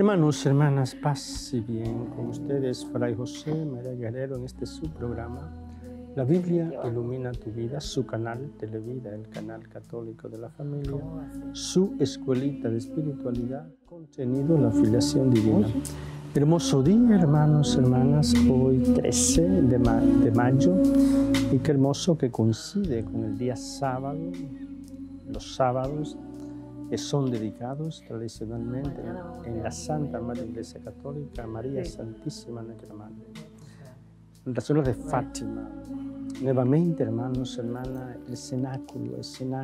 Hermanos, hermanas, paz y bien con ustedes, Fray José María Guerrero, en este su programa, La Biblia ilumina tu vida, su canal Televida, el canal católico de la familia, su escuelita de espiritualidad, contenido la filiación divina. Hermoso día, hermanos, hermanas, hoy 13 de mayo, y qué hermoso que coincide con el día sábado, los sábados, que son dedicados tradicionalmente en la Santa Madre Iglesia Católica a María Santísima Nuestra Madre. En razón de Fátima, nuevamente, hermanos, hermanas, el cenáculo,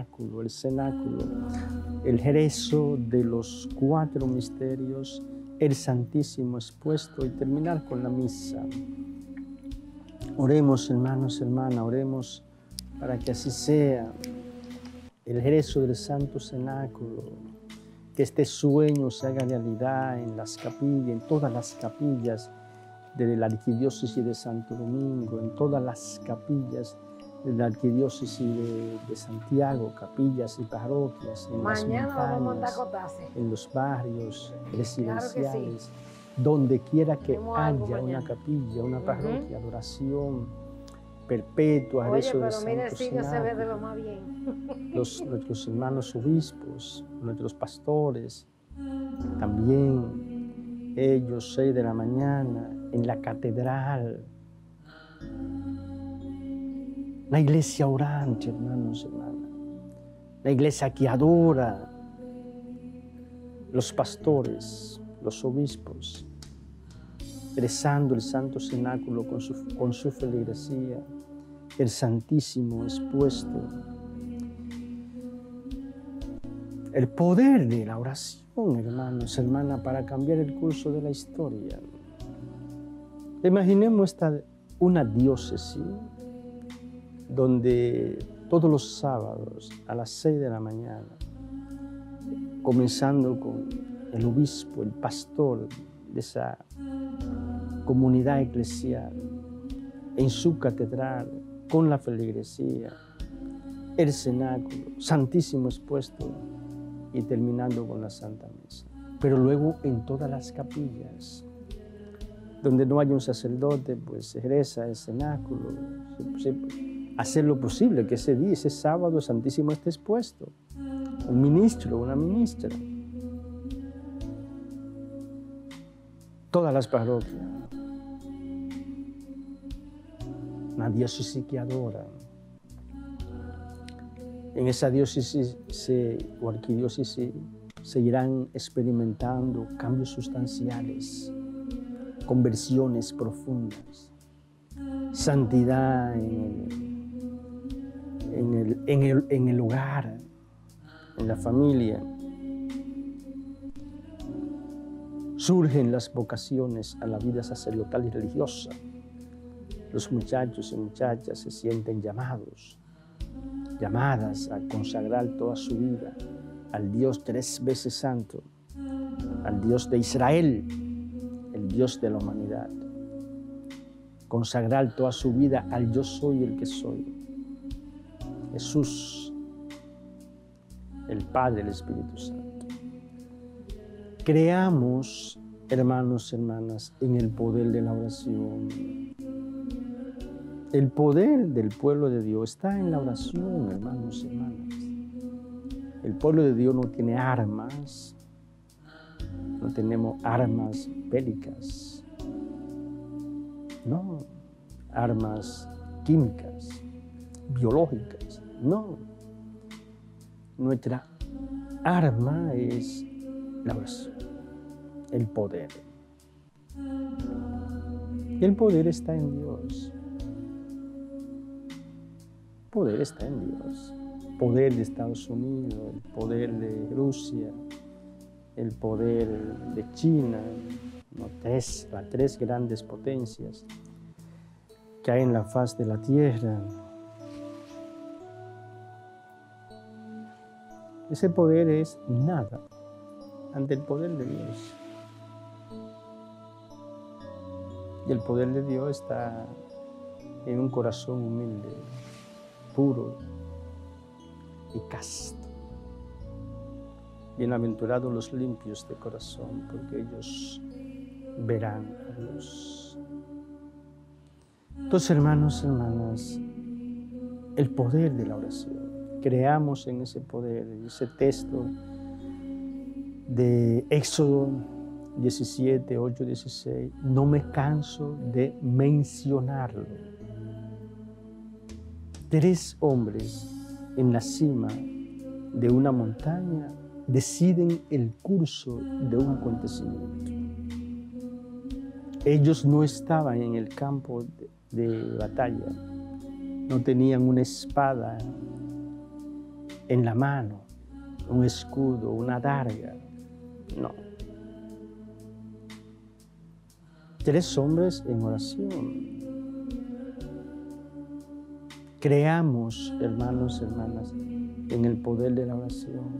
el jerezo de los 4 misterios, el Santísimo expuesto, y terminar con la misa. Oremos, hermanos, hermanas, oremos para que así sea. El jerezo del Santo Cenáculo, que este sueño se haga realidad en las capillas, en todas las capillas de la Arquidiócesis de Santo Domingo, en todas las capillas de la Arquidiócesis de Santiago, capillas y parroquias, en las montañas, en los barrios residenciales, donde quiera que haya una capilla, una parroquia, adoración perpetua, rezo del Santo Cenáculo. Nuestros hermanos obispos, nuestros pastores, también ellos 6 de la mañana en la catedral, la iglesia orante, hermanos, hermanas, la iglesia que adora, los pastores, los obispos, rezando el Santo Cenáculo con su feligresía, el Santísimo expuesto. El poder de la oración, hermanos, hermanas, para cambiar el curso de la historia. Imaginemos una diócesis donde todos los sábados a las 6 de la mañana, comenzando con el obispo, el pastor de esa comunidad eclesial, en su catedral, con la feligresía, el cenáculo, Santísimo expuesto, y terminando con la Santa Misa. Pero luego en todas las capillas, donde no hay un sacerdote, pues se reza el cenáculo, hacer lo posible que ese día, ese sábado, el Santísimo esté expuesto. Un ministro, una ministra. Todas las parroquias. Una diócesis que adora. En esa diócesis o arquidiócesis seguirán experimentando cambios sustanciales, conversiones profundas, santidad en el hogar, en la familia. Surgen las vocaciones a la vida sacerdotal y religiosa. Los muchachos y muchachas se sienten llamadas a consagrar toda su vida al Dios 3 veces santo, al Dios de Israel, el Dios de la humanidad. Consagrar toda su vida al yo soy el que soy. Jesús, el Padre, el Espíritu Santo. Creamos, hermanos, hermanas, en el poder de la oración. El poder del pueblo de Dios está en la oración, hermanos, hermanas. El pueblo de Dios no tiene armas, no tenemos armas bélicas, no, armas químicas, biológicas, no. Nuestra arma es la oración, el poder. Y el poder está en Dios. El poder está en Dios. El poder de Estados Unidos, el poder de Rusia, el poder de China, las 3 grandes potencias que hay en la faz de la tierra. Ese poder es nada ante el poder de Dios. Y el poder de Dios está en un corazón humilde, puro y casto. Bienaventurados los limpios de corazón, porque ellos verán a Dios. Entonces, hermanos, hermanas, el poder de la oración. Creamos en ese poder, ese texto de Éxodo 17, 8, 16. No me canso de mencionarlo. 3 hombres en la cima de una montaña deciden el curso de un acontecimiento. Ellos no estaban en el campo de batalla, no tenían una espada en la mano, un escudo, una daga, no. 3 hombres en oración. Creamos, hermanos, hermanas, en el poder de la oración.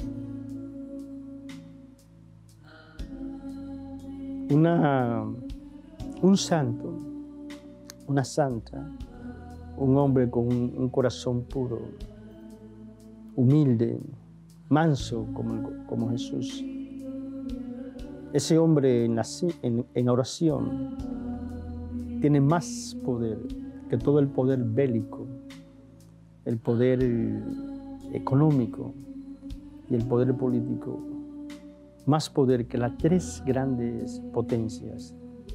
Un santo, una santa, un hombre con un corazón puro, humilde, manso como Jesús. Ese hombre en oración tiene más poder que todo el poder bélico, el poder económico y el poder político. Más poder que las 3 grandes potencias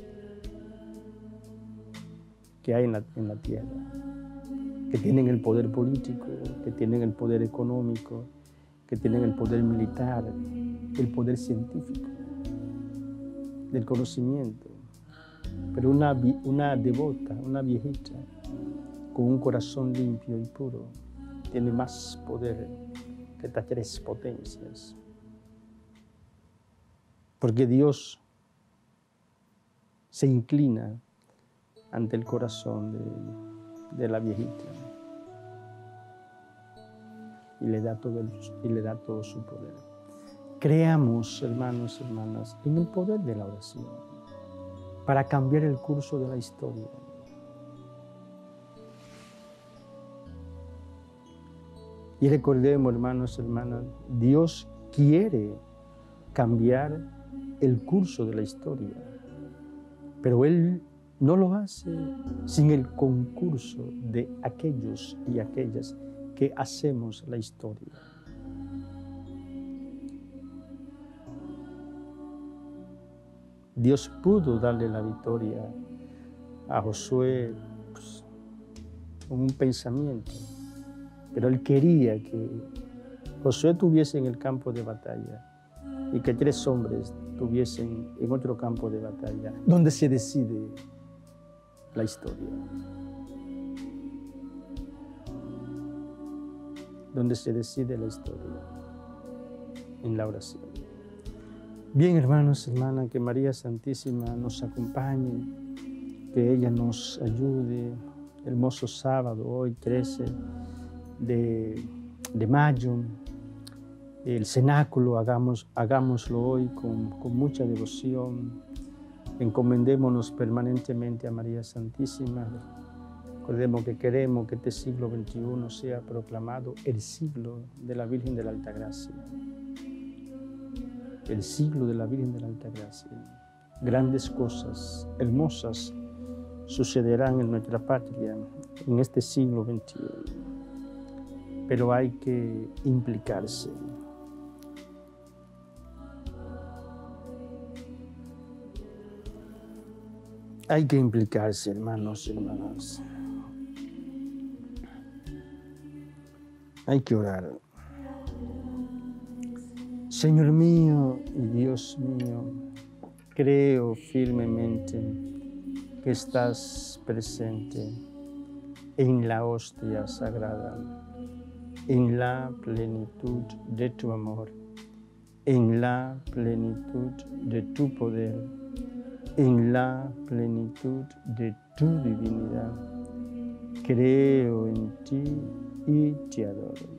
que hay en la tierra, que tienen el poder político, que tienen el poder económico, que tienen el poder militar, el poder científico, del conocimiento. Pero una devota, una viejita, con un corazón limpio y puro, tiene más poder que estas 3 potencias. Porque Dios se inclina ante el corazón de la viejita y le da todo su poder. Creamos, hermanos, hermanas, en el poder de la oración para cambiar el curso de la historia. Y recordemos, hermanos, hermanas, Dios quiere cambiar el curso de la historia, pero Él no lo hace sin el concurso de aquellos y aquellas que hacemos la historia. Dios pudo darle la victoria a Josué con un pensamiento, pero Él quería que Josué estuviese en el campo de batalla y que 3 hombres estuviesen en otro campo de batalla, donde se decide la historia. Donde se decide la historia, en la oración. Bien, hermanos, hermanas, que María Santísima nos acompañe, que ella nos ayude. Hermoso sábado, hoy 13 de mayo, el cenáculo, hagámoslo hoy con mucha devoción. Encomendémonos permanentemente a María Santísima. Recordemos que queremos que este siglo XXI sea proclamado el siglo de la Virgen de la Altagracia. El siglo de la Virgen de la Altagracia. Grandes cosas, hermosas, sucederán en nuestra patria en este siglo XXI. Pero hay que implicarse. Hay que implicarse, hermanos y hermanas. Hay que orar. Señor mío y Dios mío, creo firmemente que estás presente en la hostia sagrada, en la plenitud de tu amor, en la plenitud de tu poder, en la plenitud de tu divinidad. Creo en ti y te adoro.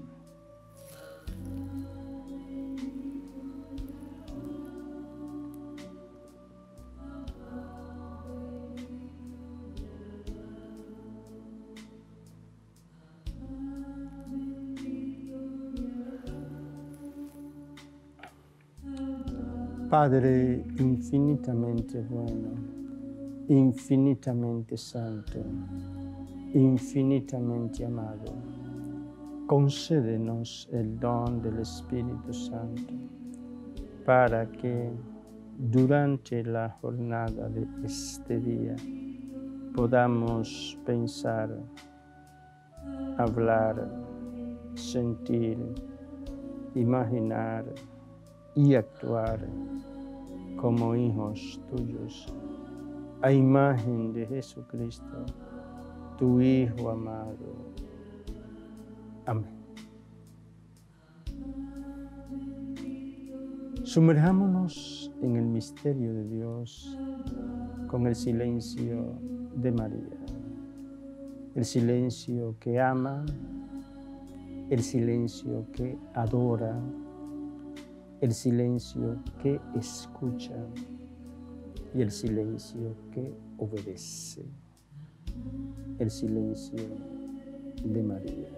Padre infinitamente bueno, infinitamente santo, infinitamente amado, concédenos el don del Espíritu Santo para que durante la jornada de este día podamos pensar, hablar, sentir, imaginar y actuar como hijos tuyos, a imagen de Jesucristo, tu Hijo amado. Amén. Sumerjámonos en el misterio de Dios con el silencio de María, el silencio que ama, el silencio que adora, el silencio que escucha y el silencio que obedece, el silencio de María.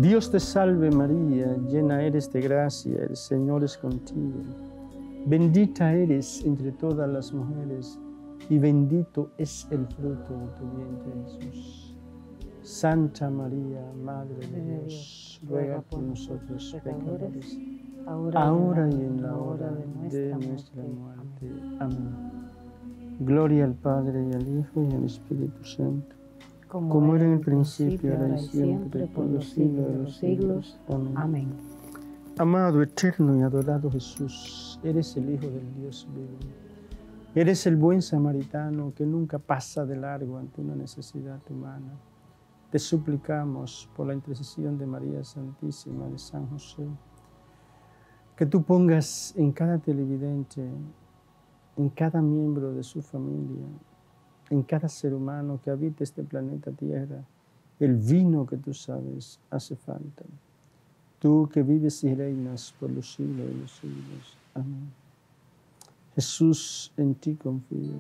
Dios te salve María, llena eres de gracia, el Señor es contigo. Bendita eres entre todas las mujeres, y bendito es el fruto de tu vientre, Jesús. Santa María, Madre de Dios, ruega por nosotros pecadores, ahora y en la hora de nuestra muerte. Amén. Gloria al Padre, y al Hijo, y al Espíritu Santo, como era en el principio, ahora y siempre, por los siglos de los siglos. Amén. Amado, eterno y adorado Jesús, eres el Hijo del Dios vivo. Eres el buen samaritano que nunca pasa de largo ante una necesidad humana. Te suplicamos por la intercesión de María Santísima, de San José, que tú pongas en cada televidente, en cada miembro de su familia, en cada ser humano que habite este planeta Tierra, el vino que tú sabes hace falta. Tú que vives y reinas por los siglos de los siglos. Amén. Jesús, en ti confío.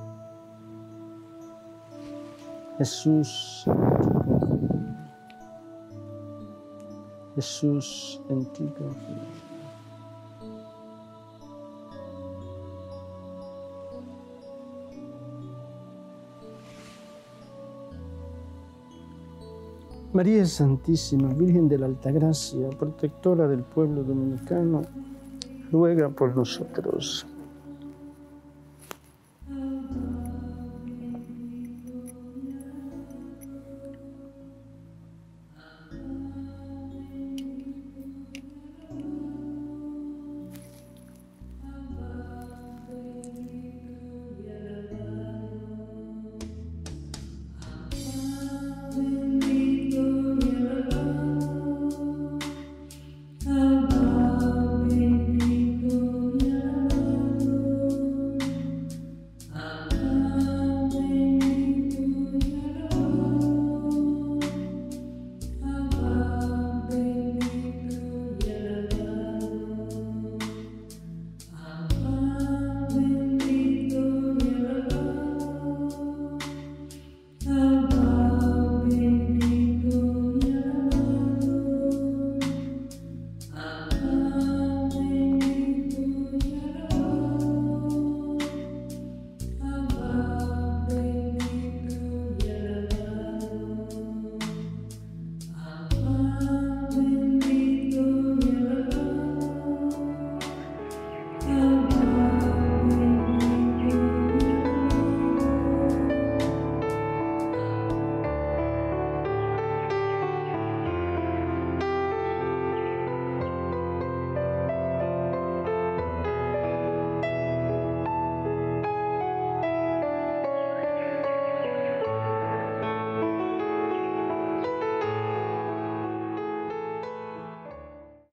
Jesús, en ti confío. Jesús, en ti confío. María Santísima, Virgen de la Altagracia, protectora del pueblo dominicano, ruega por nosotros.